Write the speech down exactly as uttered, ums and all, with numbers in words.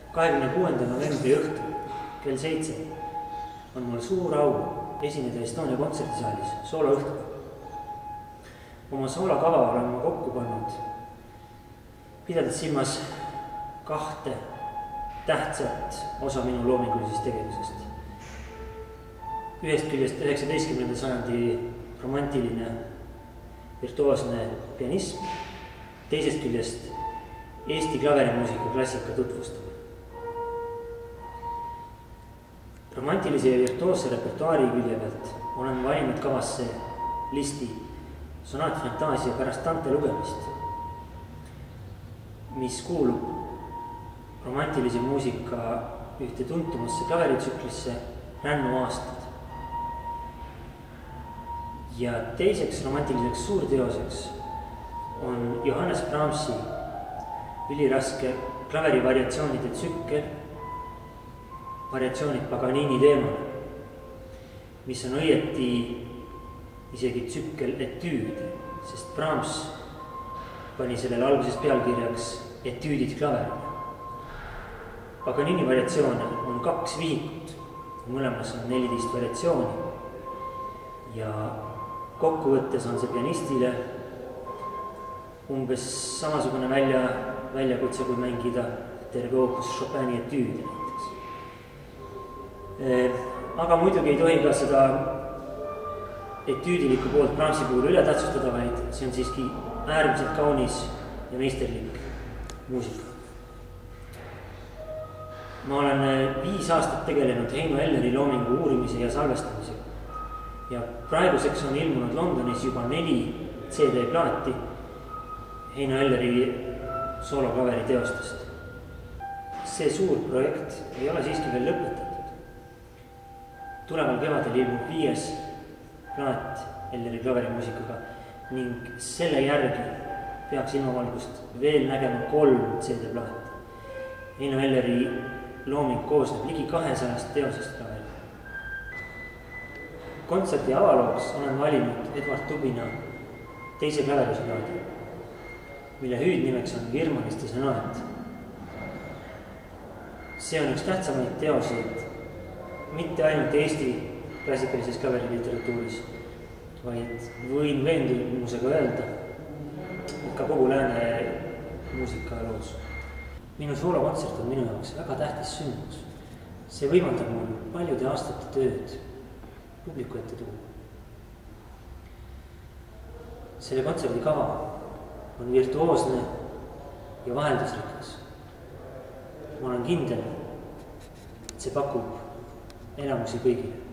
kahekümne kuuenda novembri õhtul kell seitse on mul suur au esineda Estonia kontserdisaalis sooloõhtuga. Oma soolokava olen ma kokku pannud, pidades silmas kahte tähtsat osa minu loomingulisest tegevusest. Ühest küljest üheksateistkümnenda sajandi romantiline virtuoosne pianism, teisest küljest Eesti klaverimuusika klassika tutvustamine. Romantilise ja virtuoosse repertuaari külje pealt olen valinud kavasse listi sonaat Fantaasia pärast Dante lugemist, mis kuulub romantilise muusika ühte tuntumasse klaveritsüklisse Rännu aastad. Ja teiseks romantiliseks suurteoseks on Johannes Brahmsi üliraske klaverivariatsioonide tsükkel variatsioonid Paganini teemal, mis on õieti isegi tsükkel etüüd, sest Brahms pani sellele alguses pealkirjaks etüüdid klaverile. Paganini variatsioone on kaks vihikut, mõlemas on neliteist variatsiooni ja kokkuvõttes on see pianistile umbes samasugune välja, väljakutse kui mängida terve opus Chopini etüüdi näiteks. Aga muidugi ei tohi ka seda etüüdilikku poolt Brahmsi puhul üle tähtsustada, vaid see on siiski äärmiselt kaunis ja meisterlik muusika. Ma olen viis aastat tegelenud Heino Elleri loomingu uurimise ja salvestamisega ja praeguseks on ilmunud Londonis juba neli C D plaati Heino Elleri sooloklaveri teostest. See suur projekt ei ole siiski veel lõpetatud. Tuleval kevadel ilmub viies plaat Elleri klaverimuusikaga ning selle järgi peaks ilmavalgust veel nägema kolm C D plaati. Heino Elleri looming koosneb ligi kahesajast teosest klaveril. Kontserti avalooks olen valinud Edward Tubina teise klaverisonaadi, mille hüüdnimeks on Virmaniste sonaat. See on üks tähtsamaid teoseid mitte ainult Eesti klassikalises klaveriliteratuuris, vaid võin veendumusega öelda, et ka kogu lääne muusikaloos. Minu soolokontsert on minu jaoks väga tähtis sündmus. See võimaldab mul paljude aastate tööd publiku ette tuua. Selle kontserdi kava on virtuoosne ja vaheldusrikas. Ma olen kindel, et see pakub elamusi kõigile.